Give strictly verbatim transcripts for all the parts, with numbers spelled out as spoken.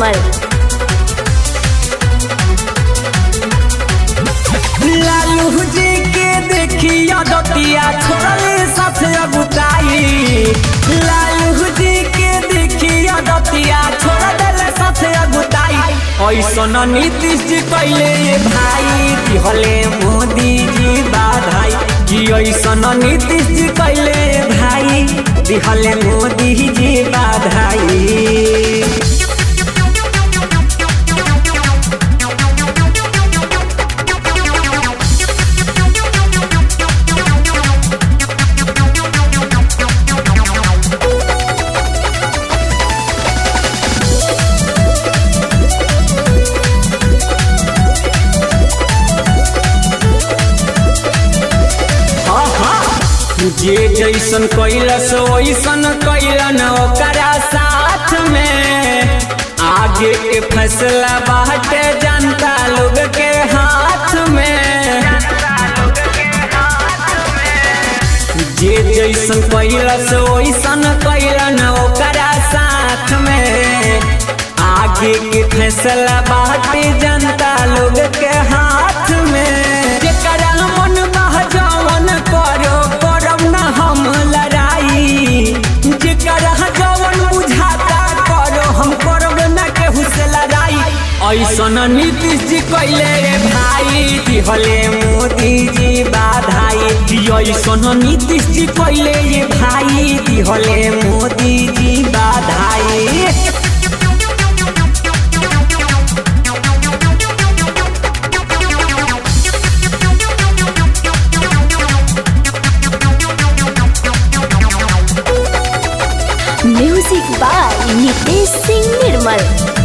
निर्मल। लालू जी के देखिया दतिया छोड़ले साथ अगुताई। लालू जी के देखिया दतिया छोड़ देले साथ अगुताई। ऐसन नीतीश जी कैले भाई दिहले मोदी जी बाधाई। जी ऐसन नीतीश जी कैले भाई दिहले मोदी जी बाधाई। जे जैसन कैलस वैसन कैलन ओकरा साथ में। आगे के फैसला बाटे जनता लोग के हाथ में। जे जैसन कैलस वैसन कैलन ओकरा साथ में। आगे के फैसला बाटे जनता लोग के हाथ में। जेकरा मन बह जवन करो हम लड़ाई। जेकरा जवन बुझाता करो हम करब न केहू से लड़ाई। ऐसन नीतीश जी कैले भाई दिहले मोदी जी बाधाई। ऐसन नीतीश जी कैले भाई दिहले मोदी जी बाधाई। Music by Nitesh Singh Nirmal.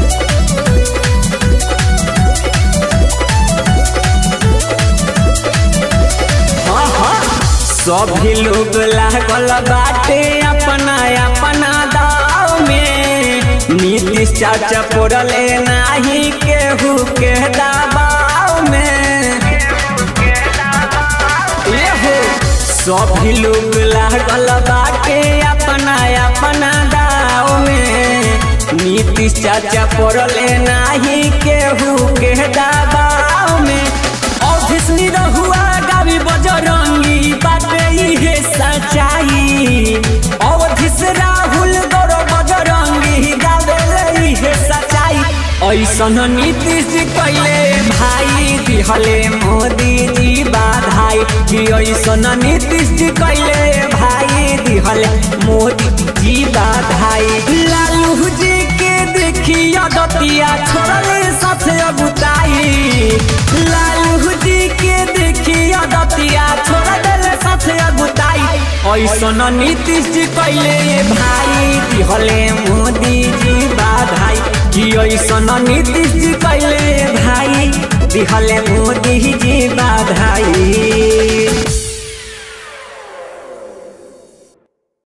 सभी लोग लागल बाटे अपना अपना दाव में। नीतीश चाचा पड़ले नाही केहू के दबाव में। सभी लोग लागल बाटे अपना अपना दाव में। नीतीश चाचा पड़ले नाही केहू के दबाव में। ऑफिस निरहुआ गावी बजरंगी बाटे इहे सच्चाई। ऑफिस राहुल गौरव बजरंगी गावे इहे सच्चाई। ऐसन नीतीश जी कैले भाई दिहले मोदी जी बाधाई। ऐसन नीतीश जी कैले भाई दिहले मोदी जी बाधाई। लालू जी के देखिया दतिया छोड़ले साथ अगुताई। लालू जी के देखिया दतिया छोड़ देले साथ अगुताई। ऐसन नीतीश जी कैले भाई दिहले मोदी जी बाधाई। ऐसन नीतीश जी कैले भाई दिहले मोदी जी बाधाई।